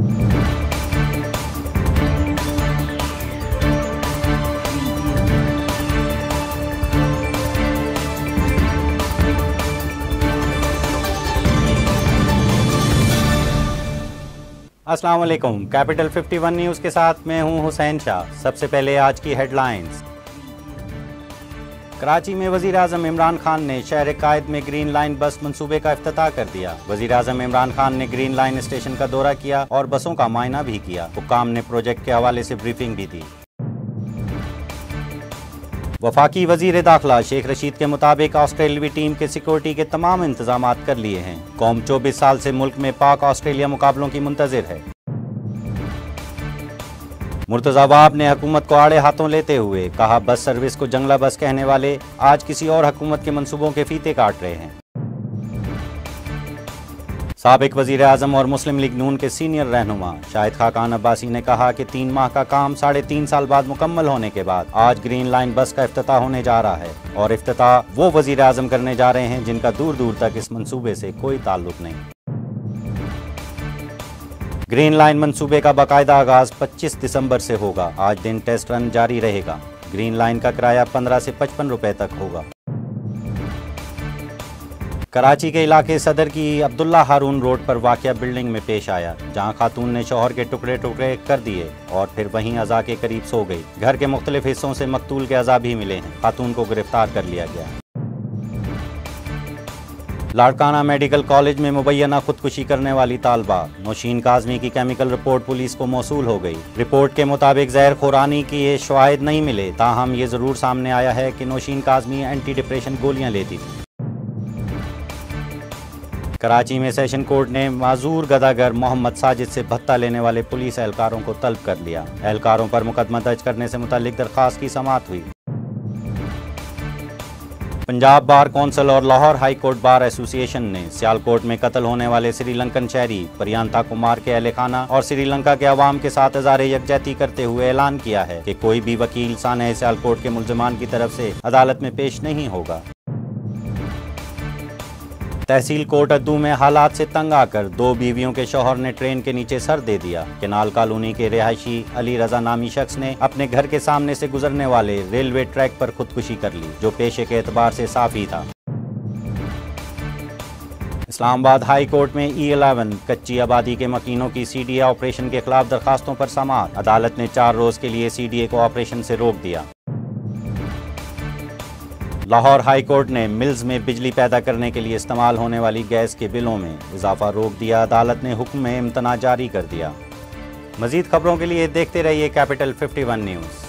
अस्सलाम वालेकुम। Capital 51 news के साथ मैं हूं हुसैन शाह। सबसे पहले आज की हेडलाइंस। कराची में वज़ीर-ए-आज़म इमरान खान ने शहर कायद में ग्रीन लाइन बस मंसूबे का इफ्तिताह कर दिया। वज़ीर-ए-आज़म इमरान खान ने ग्रीन लाइन स्टेशन का दौरा किया और बसों का मायना भी किया। हुक्काम ने प्रोजेक्ट के हवाले से ब्रीफिंग भी दी। वफाकी वज़ीर दाखिला शेख रशीद के मुताबिक ऑस्ट्रेलियावी टीम के सिक्योरिटी के तमाम इंतजाम कर लिए हैं। कौम 24 साल से मुल्क में पाक ऑस्ट्रेलिया मुकाबलों की मुंतज़िर है। मुर्तज़ा वहाब ने हुकूमत को आड़े हाथों लेते हुए कहा, बस सर्विस को जंगला बस कहने वाले आज किसी और हुकूमत के मंसूबों के फीते काट रहे हैं। साबिक वज़ीर आज़म और मुस्लिम लीग नून के सीनियर रहनुमा शाहिद खाकान अब्बासी ने कहा कि 3 माह का काम 3.5 साल बाद मुकम्मल होने के बाद आज ग्रीन लाइन बस का इफ्तिताह होने जा रहा है और इफ्तिताह वो वज़ीर आज़म करने जा रहे हैं जिनका दूर दूर तक इस मंसूबे से कोई ताल्लुक नहीं। ग्रीन लाइन मंसूबे का बाकायदा आगाज 25 दिसंबर से होगा। आज दिन टेस्ट रन जारी रहेगा। ग्रीन लाइन का किराया 15 से 55 रुपए तक होगा। कराची के इलाके सदर की अब्दुल्ला हारून रोड पर वाक़या बिल्डिंग में पेश आया, जहां खातून ने शौहर के टुकड़े टुकड़े कर दिए और फिर वहीं अज़ा के करीब सो गई। घर के मुख्तलिफ हिस्सों से मकतूल के अज़ा भी मिले हैं। खातून को गिरफ्तार कर लिया गया। लाड़काना मेडिकल कॉलेज में मुबैना खुदकुशी करने वाली तालबा नौशीन काज़मी की केमिकल रिपोर्ट पुलिस को मौसूल हो गई। रिपोर्ट के मुताबिक जहर खुरानी की ये शवाहिद नहीं मिले, ताहम ये ज़रूर सामने आया है कि नौशीन काज़मी एंटी डिप्रेशन गोलियां लेती थी। कराची में सेशन कोर्ट ने माजूर गदागर मोहम्मद साजिद से भत्ता लेने वाले पुलिस एहलकारों को तलब कर लिया। एहलकारों पर मुकदमा दर्ज करने से मुतालिक दरख्वास्त की समाअत हुई। पंजाब बार कौंसिल और Lahore high court bar association ने सियालकोट में कत्ल होने वाले श्रीलंकन शहरी प्रियंता कुमार के अहल खाना और श्रीलंका के अवाम के साथ इज़हार यकजहती करते हुए ऐलान किया है कि कोई भी वकील सानह सियालकोट के मुल्ज़िमान की तरफ से अदालत में पेश नहीं होगा। तहसील कोट अद्दू में हालात से तंग आकर 2 बीवियों के शौहर ने ट्रेन के नीचे सर दे दिया। केनाल कॉलोनी के रिहायशी अली रजा नामी शख्स ने अपने घर के सामने से गुजरने वाले रेलवे ट्रैक पर खुदकुशी कर ली, जो पेशे के एतबार से साफ ही था। इस्लामाबाद हाई कोर्ट में E11 कच्ची आबादी के मकीनों की CDA ऑपरेशन के खिलाफ दरखास्तों पर समाअत। अदालत ने 4 रोज के लिए CDA को ऑपरेशन से रोक दिया। लाहौर हाई कोर्ट ने मिल्स में बिजली पैदा करने के लिए इस्तेमाल होने वाली गैस के बिलों में इजाफा रोक दिया। अदालत ने हुक्म में इम्तना जारी कर दिया। मज़ीद खबरों के लिए देखते रहिए कैपिटल 51 न्यूज़।